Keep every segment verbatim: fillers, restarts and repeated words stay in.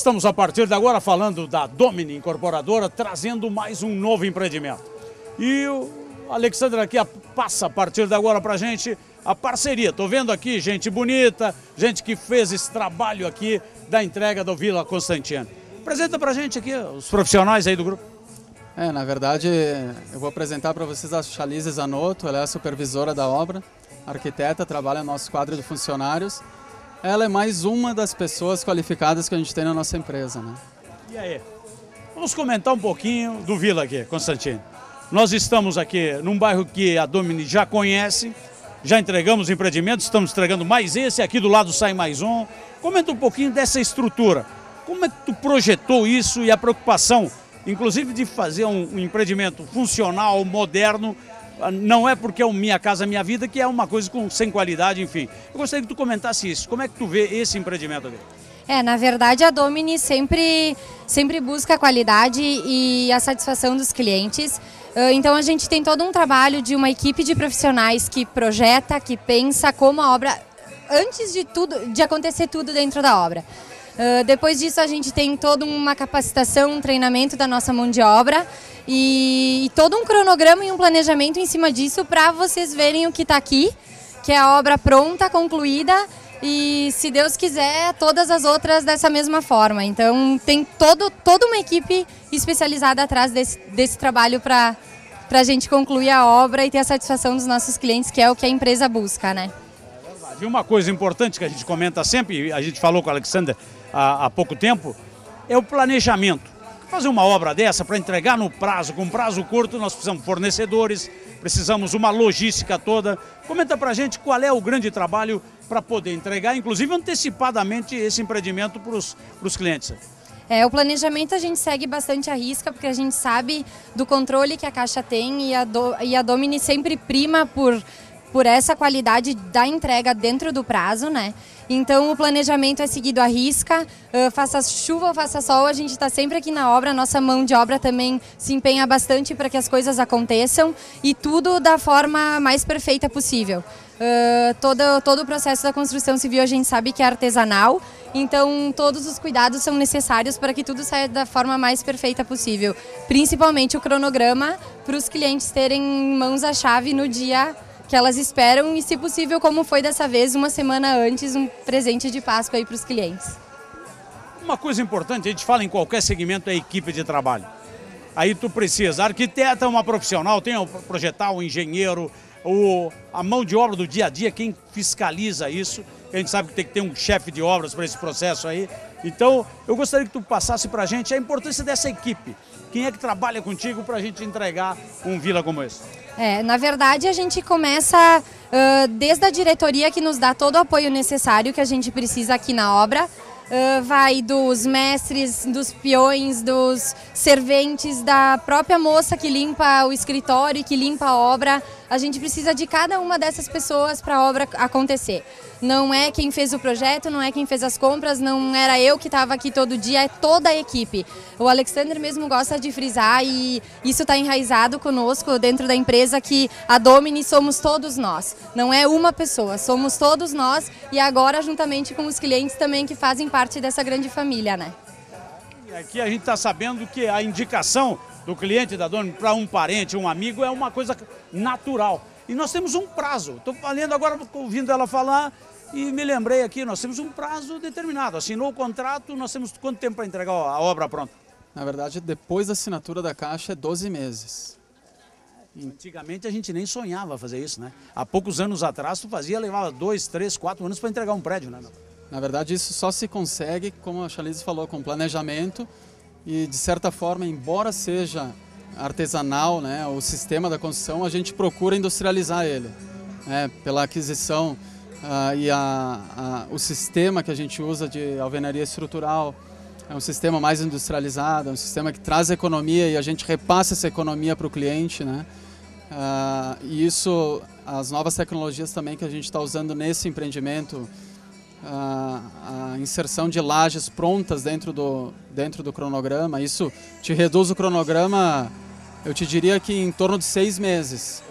estamos a partir de agora falando da Domini Incorporadora, trazendo mais um novo empreendimento. E o Alexandre aqui passa a partir de agora para a gente a parceria. Estou vendo aqui gente bonita, gente que fez esse trabalho aqui da entrega do Vila Constantino. Apresenta para a gente aqui os profissionais aí do grupo. É, na verdade, eu vou apresentar para vocês a Chalise Zanotto. Ela é a supervisora da obra, arquiteta, trabalha no nosso quadro de funcionários. Ela é mais uma das pessoas qualificadas que a gente tem na nossa empresa, né? E aí? Vamos comentar um pouquinho do Vila aqui, Constantino. Nós estamos aqui num bairro que a Domini já conhece, já entregamos empreendimentos, estamos entregando mais esse, aqui do lado sai mais um. Comenta um pouquinho dessa estrutura. Como é que tu projetou isso e a preocupação, inclusive de fazer um, um empreendimento funcional, moderno, não é porque é o Minha Casa Minha Vida, que é uma coisa com, sem qualidade, enfim. Eu gostaria que tu comentasse isso. Como é que tu vê esse empreendimento aqui? É, na verdade a Domini sempre, sempre busca a qualidade e a satisfação dos clientes. Então a gente tem todo um trabalho de uma equipe de profissionais que projeta, que pensa como a obra, antes de tudo, de acontecer tudo dentro da obra. Uh, depois disso a gente tem toda uma capacitação, um treinamento da nossa mão de obra e, e todo um cronograma e um planejamento em cima disso para vocês verem o que está aqui, que é a obra pronta, concluída e, se Deus quiser, todas as outras dessa mesma forma. Então tem todo, toda uma equipe especializada atrás desse, desse trabalho para a gente concluir a obra e ter a satisfação dos nossos clientes, que é o que a empresa busca, né? E uma coisa importante que a gente comenta sempre, a gente falou com o Alexandre há, há pouco tempo, é o planejamento. Fazer uma obra dessa para entregar no prazo, com prazo curto, nós precisamos de fornecedores, precisamos uma logística toda. Comenta pra gente qual é o grande trabalho para poder entregar, inclusive antecipadamente, esse empreendimento para os clientes. É, o planejamento a gente segue bastante à risca, porque a gente sabe do controle que a Caixa tem e a, do, e a Domini sempre prima por... por essa qualidade da entrega dentro do prazo, né? Então o planejamento é seguido à risca, uh, faça chuva ou faça sol, a gente está sempre aqui na obra, a nossa mão de obra também se empenha bastante para que as coisas aconteçam e tudo da forma mais perfeita possível. Uh, todo, todo o processo da construção civil a gente sabe que é artesanal, então todos os cuidados são necessários para que tudo saia da forma mais perfeita possível. Principalmente o cronograma para os clientes terem em mãos a chave no dia que elas esperam e, se possível, como foi dessa vez, uma semana antes, um presente de Páscoa aí para os clientes. Uma coisa importante, a gente fala em qualquer segmento, é a equipe de trabalho. Aí tu precisa, a arquiteta é uma profissional, tem o projetar, o engenheiro, o, a mão de obra do dia a dia, quem fiscaliza isso, a gente sabe que tem que ter um chefe de obras para esse processo aí. Então, eu gostaria que tu passasse para a gente a importância dessa equipe. Quem é que trabalha contigo para a gente entregar um Vila como esse? É, na verdade, a gente começa uh, desde a diretoria, que nos dá todo o apoio necessário que a gente precisa aqui na obra. Uh, vai dos mestres, dos peões, dos serventes, da própria moça que limpa o escritório e que limpa a obra. A gente precisa de cada uma dessas pessoas para a obra acontecer. Não é quem fez o projeto, não é quem fez as compras, não era eu que estava aqui todo dia, é toda a equipe. O Alexandre mesmo gosta de frisar e isso está enraizado conosco dentro da empresa, que a Domini somos todos nós. Não é uma pessoa, somos todos nós e agora juntamente com os clientes também que fazem parte dessa grande família, né? E aqui a gente está sabendo que a indicação do cliente da Domini para um parente, um amigo, é uma coisa natural. E nós temos um prazo. Estou falando agora, ouvindo ela falar, e me lembrei aqui, nós temos um prazo determinado. Assinou o contrato, nós temos quanto tempo para entregar a obra pronta? Na verdade, depois da assinatura da Caixa é doze meses. Antigamente a gente nem sonhava fazer isso, né? Há poucos anos atrás tu fazia, levava dois, três, quatro anos para entregar um prédio, né? Na verdade, isso só se consegue, como a Chalise falou, com planejamento e, de certa forma, embora seja artesanal, né, o sistema da construção, a gente procura industrializar ele, né, pela aquisição uh, e a, a, o sistema que a gente usa de alvenaria estrutural é um sistema mais industrializado, é um sistema que traz economia e a gente repassa essa economia para o cliente, né? Uh, e isso, as novas tecnologias também que a gente está usando nesse empreendimento, uh, a inserção de lajes prontas dentro do, dentro do cronograma, isso te reduz o cronograma, eu te diria que em torno de seis meses.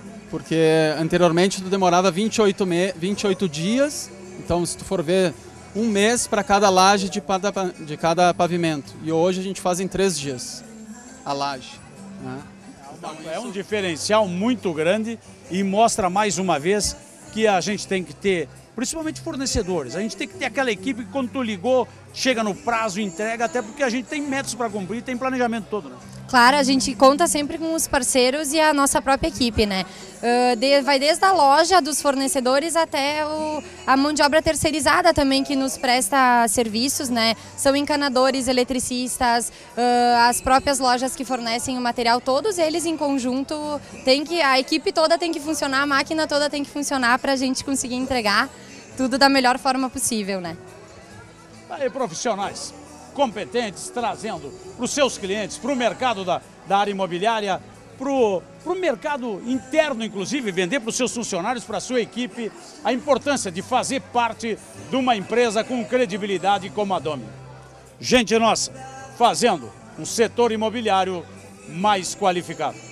Porque anteriormente tu demorava vinte e oito, me, vinte e oito dias, então se tu for ver um mês para cada laje de cada, de cada pavimento. E hoje a gente faz em três dias a laje. Né? Então, é um diferencial muito grande e mostra mais uma vez que a gente tem que ter, principalmente fornecedores, a gente tem que ter aquela equipe que quando tu ligou, chega no prazo e entrega, até porque a gente tem metas para cumprir, tem planejamento todo, né? Claro, a gente conta sempre com os parceiros e a nossa própria equipe, né? Uh, de, vai desde a loja, dos fornecedores, até o, a mão de obra terceirizada também, que nos presta serviços, né? São encanadores, eletricistas, uh, as próprias lojas que fornecem o material, todos eles em conjunto, tem que, a equipe toda tem que funcionar, a máquina toda tem que funcionar para a gente conseguir entregar tudo da melhor forma possível, né? Aí, profissionais competentes, trazendo para os seus clientes, para o mercado da, da área imobiliária, para o mercado interno, inclusive, vender para os seus funcionários, para a sua equipe, a importância de fazer parte de uma empresa com credibilidade como a Domi. Gente nossa, fazendo um setor imobiliário mais qualificado.